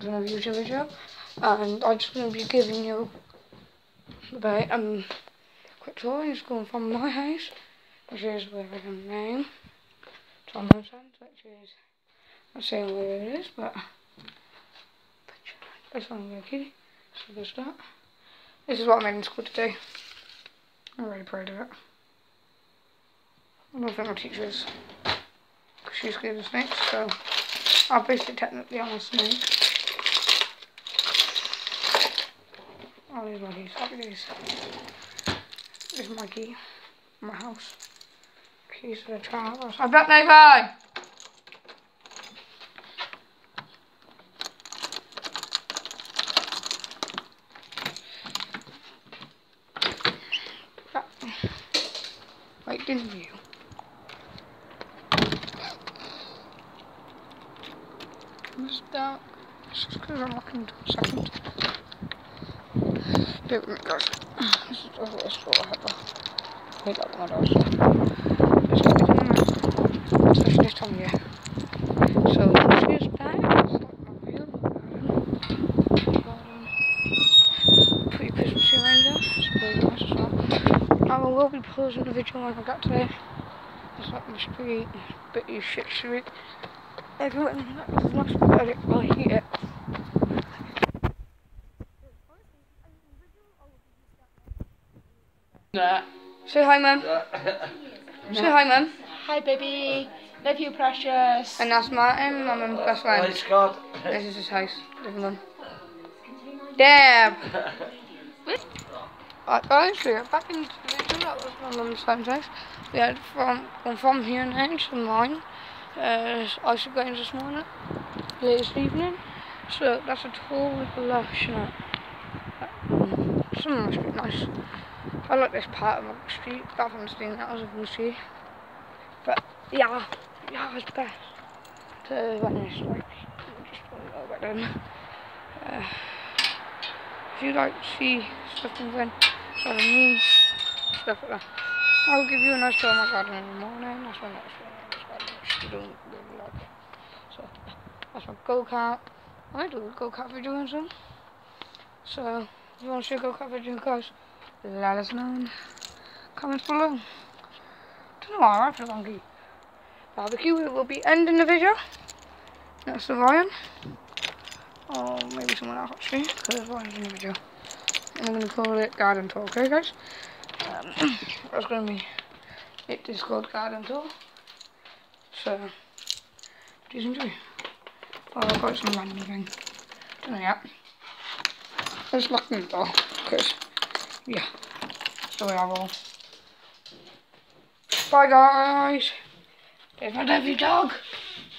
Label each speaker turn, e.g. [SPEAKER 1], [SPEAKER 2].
[SPEAKER 1] to another YouTube video, and I'm just going to be giving you a quick tour. I'm just going from my house, which is where I am now, to my mum's house, which is not saying where it is, but that's one of the kitty. So there's that. This is what I made in school today. I'm really proud of it. I don't think my teacher is, because she's scared of snakes, so I'll base it technically on a snake. Oh, there's my keys. Happy days. This is my key. My house. Keys to the house. I bet Nathan! Right, didn't you? It's dark. It's just because I'm looking to a second. Bear with me, guys. This is a little straw header. I hate that one, though. It's going to be nice, especially this time of year. So, this is that. It's like my real garden. Pretty Christmassy around here. It's really nice as well. I will be pausing the video when I got today. It's like my street, bitty shit street. Everyone that lost about it will hate it.
[SPEAKER 2] Nah.
[SPEAKER 1] Say hi, Mum. Say hi, Mum.
[SPEAKER 2] Hi, baby. Love you, precious.
[SPEAKER 1] And that's Martin, my mum's best friend.
[SPEAKER 3] Hi, Scott.
[SPEAKER 1] This is his house. Live Mum. Deb. Right, guys, we're back into the video. That was my mum's friend's house. We had from here now to mine. I should go in this morning, latest evening. So that's a tall little lush, you know. Some of it's nice. I like this part of my street. That one's doing that, as you can see. But yeah, it's best to when it's like just a little bit done. If you like to see stuff in then, so me stuff like that. I'll give you a nice tour of my garden in the morning. That's when you don't really like it. So that's my go-kart. I might do a go-kart video and some. So if you want to see a go-kart video, guys, let us know in comments below. Don't know why I feel hungry. Barbecue, we will be ending the video. That's the Ryan. Or maybe someone else actually, because Ryan's in the video. And I'm going to call it Garden Tour, okay guys? That's going to be it. Is called Garden Tour. So, please enjoy. Oh, I've got some random thing. Don't know yet. Let's lock the door, because, yeah, that's the way I roll. Bye guys! There's my lovely dog!